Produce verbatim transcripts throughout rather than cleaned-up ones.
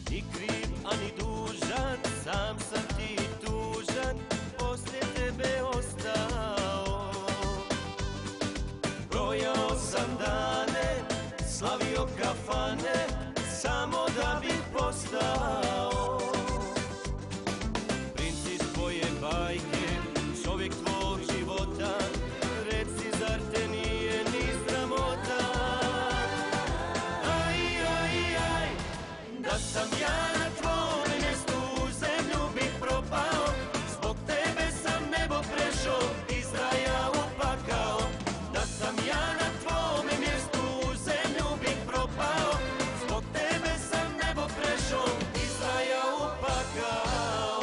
Ni kriv, ani dužan, sam sam ti tužan, poslije tebe ostao. Brojao sam dane, slavio kafane, samo da bih postao princ iz tvoje bajke, čovjek tvog života. Reci, zar te nije ni sramota? Aj, aj, aj, da sam ja na tvome mjestu u zemlju bih propao. Zbog tebe sam nebo prešao, iz raja u pakao. Da sam ja na tvome mjestu u zemlju bih propao. Zbog tebe sam nebo prešao, iz raja u pakao.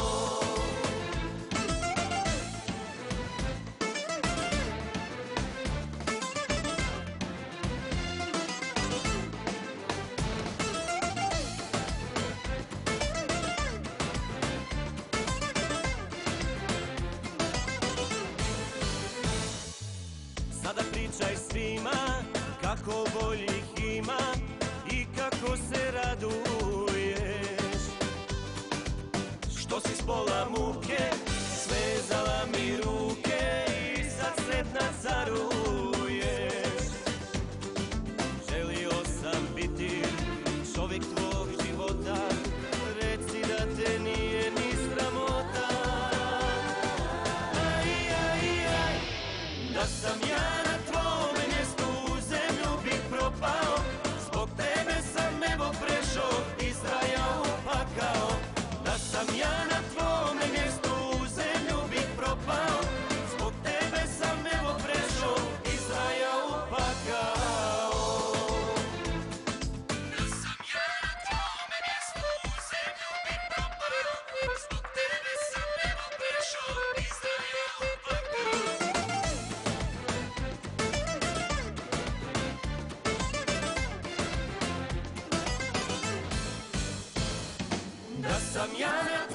Sada pričaj svima kako boljih ima i kako se raduješ. Što si s pola muke svezala mi ruke i sad sretna caruješ. Želio sam biti čovjek tvog života, reci da te nije ni sramota. Aj, aj, aj, da sam ja na tvome mjestu u zemlju bih propao. Zbog tebe sam nebo prešao, iz raja u pakao. Da sam ja na tvome mjestu u zemlju bih propao. Zbog tebe sam nebo prešao, iz raja u pakao. Da sam ja na tvome mjestu u zemlju bih propao. Zbog tebe sam nebo prešao, iz raja u pakao. Da sam ja na